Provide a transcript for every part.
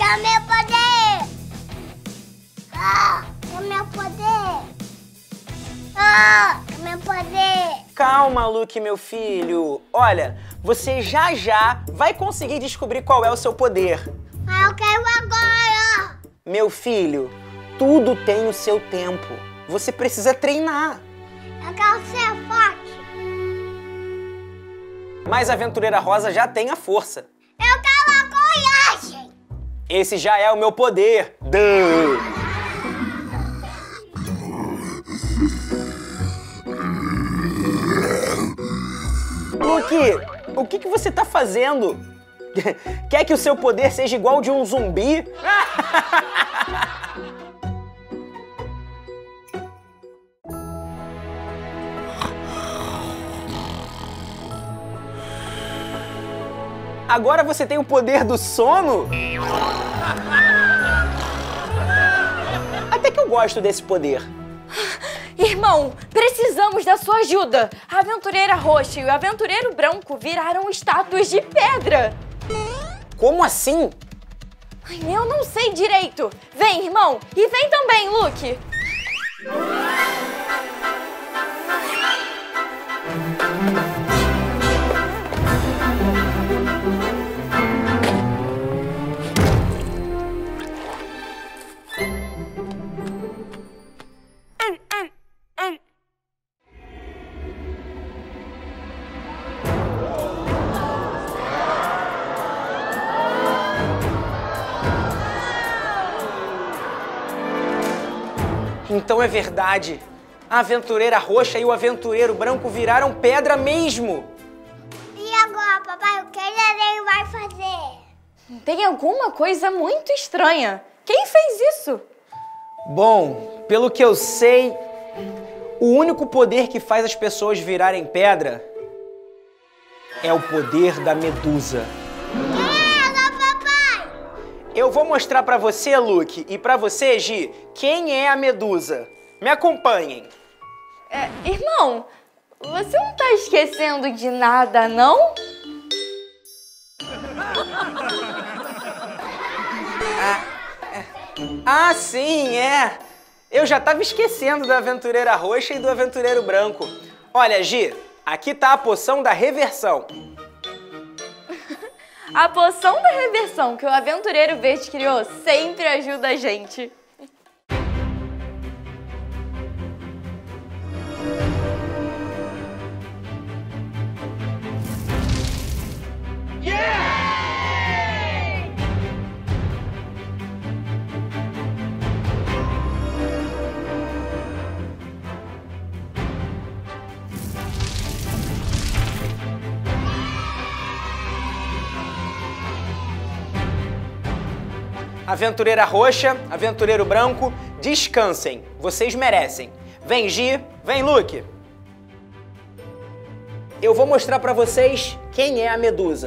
Quer meu poder! Quer meu poder! Quer meu poder! Calma, Luke, meu filho. Olha, você já vai conseguir descobrir qual é o seu poder. Mas eu quero agora! Meu filho, tudo tem o seu tempo. Você precisa treinar. Eu quero ser forte! Mas a Aventureira Rosa já tem a força. Eu quero a coragem! Esse já é o meu poder. Duh. Luke, o que você tá fazendo? Quer que o seu poder seja igual de um zumbi? Agora você tem o poder do sono? Até que eu gosto desse poder. Irmão, precisamos da sua ajuda. A Aventureira Roxa e o Aventureiro Branco viraram estátuas de pedra. Como assim? Ai, eu não sei direito. Vem, irmão. E vem também, Luke. Então é verdade. A Aventureira Roxa e o Aventureiro Branco viraram pedra mesmo. E agora, papai, o que ele vai fazer? Tem alguma coisa muito estranha. Quem fez isso? Bom, pelo que eu sei, o único poder que faz as pessoas virarem pedra é o poder da Medusa. Eu vou mostrar pra você, Luke, e pra você, Gi, quem é a Medusa. Me acompanhem. Irmão, você não tá esquecendo de nada, não? Sim, é. Eu já tava esquecendo da Aventureira Roxa e do Aventureiro Branco. Olha, Gi, aqui tá a poção da reversão. A poção da reversão que o Aventureiro Verde criou sempre ajuda a gente. Aventureira Roxa, Aventureiro Branco, descansem. Vocês merecem. Vem, Gi. Vem, Luke. Eu vou mostrar pra vocês quem é a Medusa.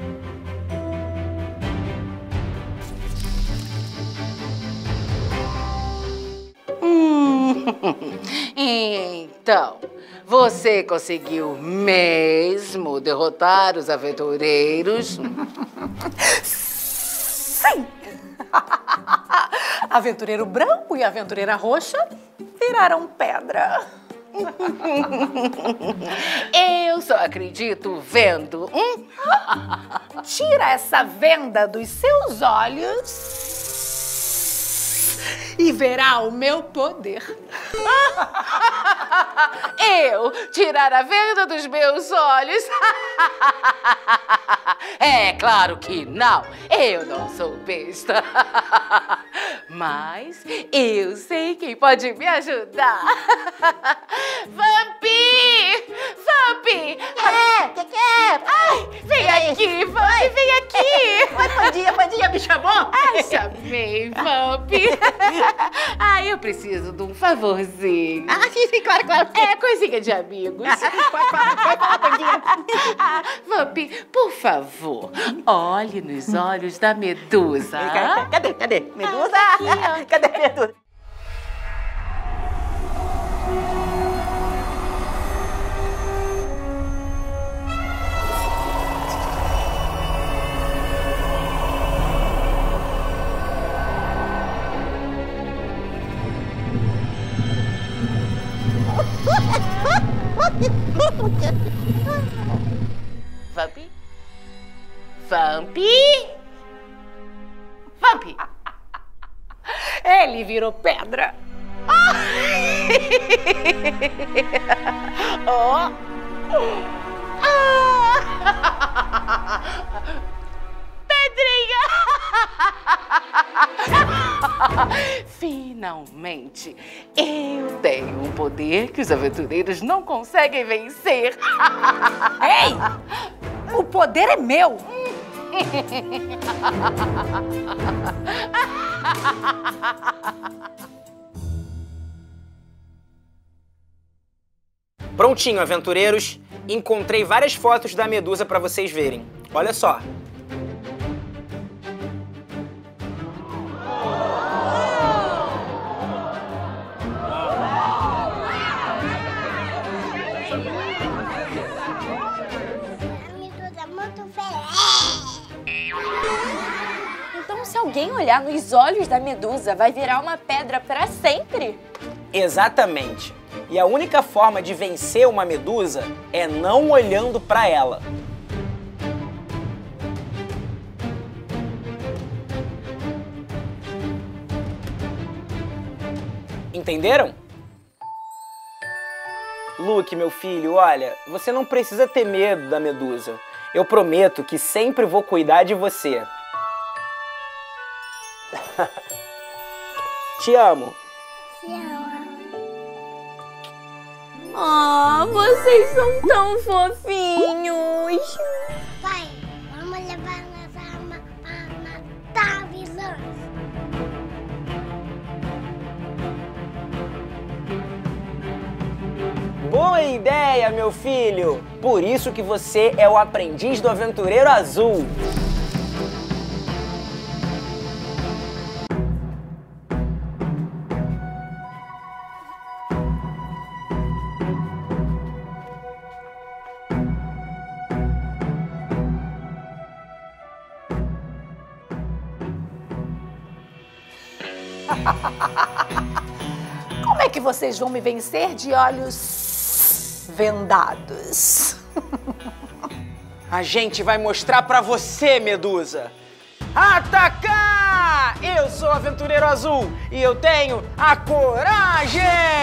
Então, você conseguiu mesmo derrotar os aventureiros? Sim! Aventureiro Branco e Aventureira Roxa viraram pedra. Eu só acredito vendo. Tira essa venda dos seus olhos e verá o meu poder. Eu tirar a venda dos meus olhos? É claro que não. Eu não sou besta. Mas eu sei quem pode me ajudar. Vampi! Vampi! Que é? Ai, vem aqui, Vampi, vem aqui! Oi, Pandinha, me chamou? Ai, chamei, Vampi. Ai, eu preciso de um favorzinho. Sim, claro. É coisinha de amigos. Pode falar, Pandinha. Vampi, por favor, olhe nos olhos da Medusa. Cadê? Medusa? Aqui, ó. Cadê a Medusa? Vampi? Vampi? Vampi? Ele virou pedra. Oh. Pedrinha! Finalmente, eu tenho um poder que os aventureiros não conseguem vencer. Ei! O poder é meu. Prontinho, aventureiros. Encontrei várias fotos da Medusa para vocês verem. Olha só. A Medusa é muito feia. Então, se alguém olhar nos olhos da Medusa, vai virar uma pedra para sempre? Exatamente. E a única forma de vencer uma medusa é não olhando para ela. Entenderam? Luke, meu filho, olha, você não precisa ter medo da medusa. Eu prometo que sempre vou cuidar de você. Te amo. Ah, vocês são tão fofinhos. Pai, vamos levar nossa arma para matar vilões. Boa ideia, meu filho! Por isso que você é o aprendiz do Aventureiro Azul. Como é que vocês vão me vencer de olhos vendados? A gente vai mostrar pra você, Medusa. Atacar! Eu sou o Aventureiro Azul e eu tenho a coragem!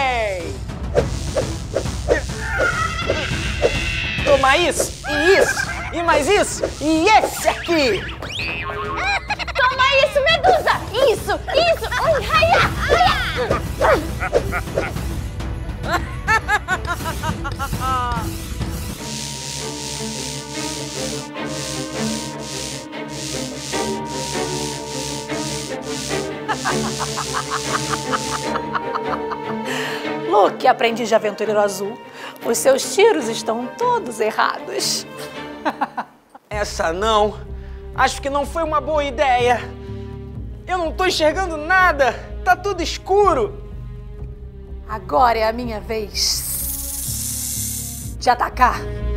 Toma isso, e mais isso, e esse aqui! Toma isso, Medusa! Isso! Ai, raia! Luke, aprendiz de Aventureiro Azul, os seus tiros estão todos errados. Essa não. Acho que não foi uma boa ideia. Eu não tô enxergando nada. Tá tudo escuro. Agora é a minha vez de atacar.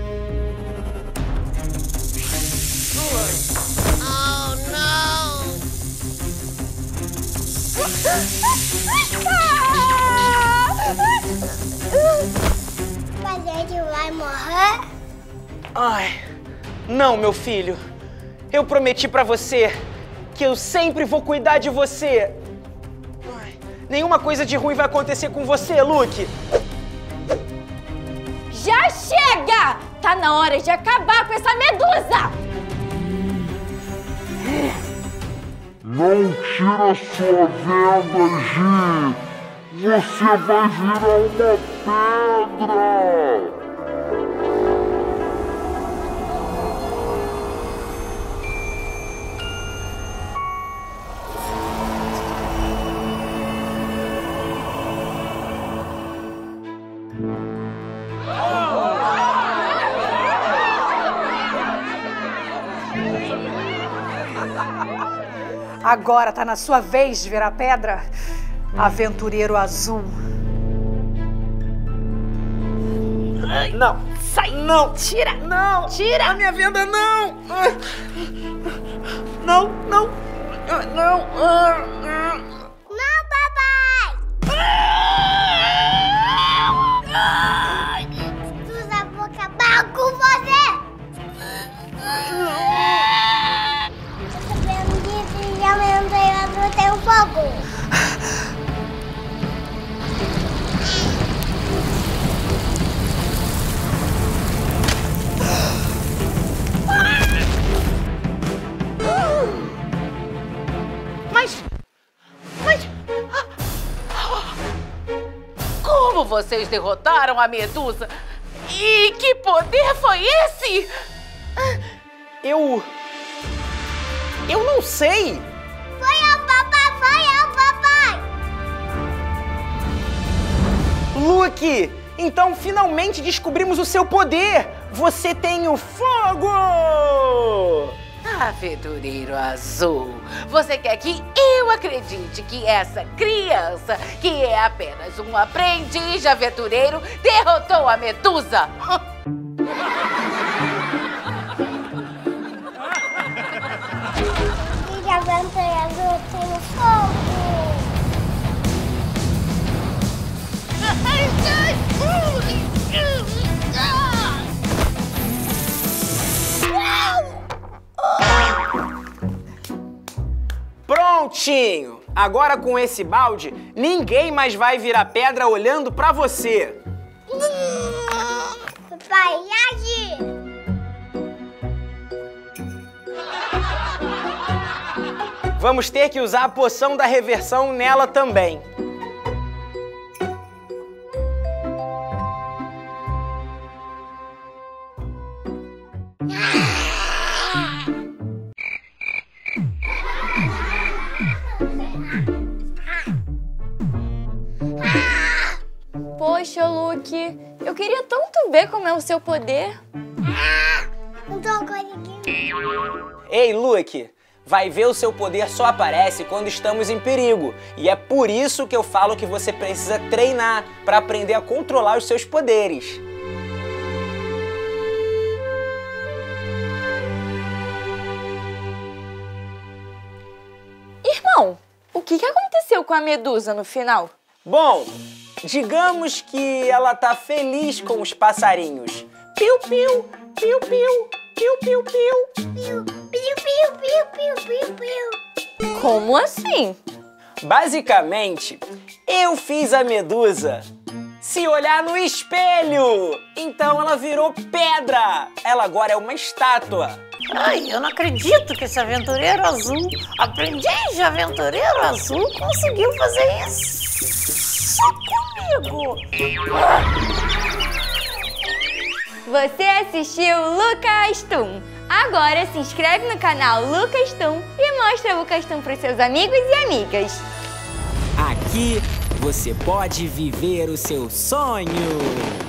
Mas ele vai morrer? Ai, não, meu filho. Eu prometi pra você que eu sempre vou cuidar de você. Ai, nenhuma coisa de ruim vai acontecer com você, Luke. Já chega! Tá na hora de acabar com essa Medusa! Não tira sua venda, Gi! Você vai virar uma pedra! Agora tá na sua vez de virar pedra, Aventureiro Azul. Não. Sai! Não. Tira! Não. Tira! A minha venda não. Não, não. Não. Não, papai! Medusa, vou acabar fogo. Como vocês derrotaram a Medusa? E que poder foi esse? Eu não sei. Foi ao papai, foi ao papai. Luke, então finalmente descobrimos o seu poder. Você tem o fogo! Aventureiro Azul, você quer que eu acredite que essa criança, que é apenas um aprendiz de aventureiro, derrotou a Medusa? E a aventura azul tem o fogo. Prontinho! Agora com esse balde, ninguém mais vai virar pedra olhando pra você. Papai, age. Vamos ter que usar a poção da reversão nela também. Poxa, Luke, eu queria tanto ver como é o seu poder. Não tô conseguindo. Ei, Luke, vai ver o seu poder só aparece quando estamos em perigo. E é por isso que eu falo que você precisa treinar para aprender a controlar os seus poderes. Irmão, o que aconteceu com a Medusa no final? Bom, digamos que ela tá feliz com os passarinhos. Piu, piu, piu, piu, piu, piu, piu. Piu, piu, piu, piu, piu, piu, piu. Como assim? Basicamente, eu fiz a Medusa se olhar no espelho. Então ela virou pedra. Ela agora é uma estátua. Ai, eu não acredito que esse aventureiro azul, aprendiz de aventureiro azul, conseguiu fazer isso comigo. Você assistiu Lucas Tum. Agora se inscreve no canal Lucas Tum e mostra o Lucas Tum para os seus amigos e amigas. Aqui você pode viver o seu sonho.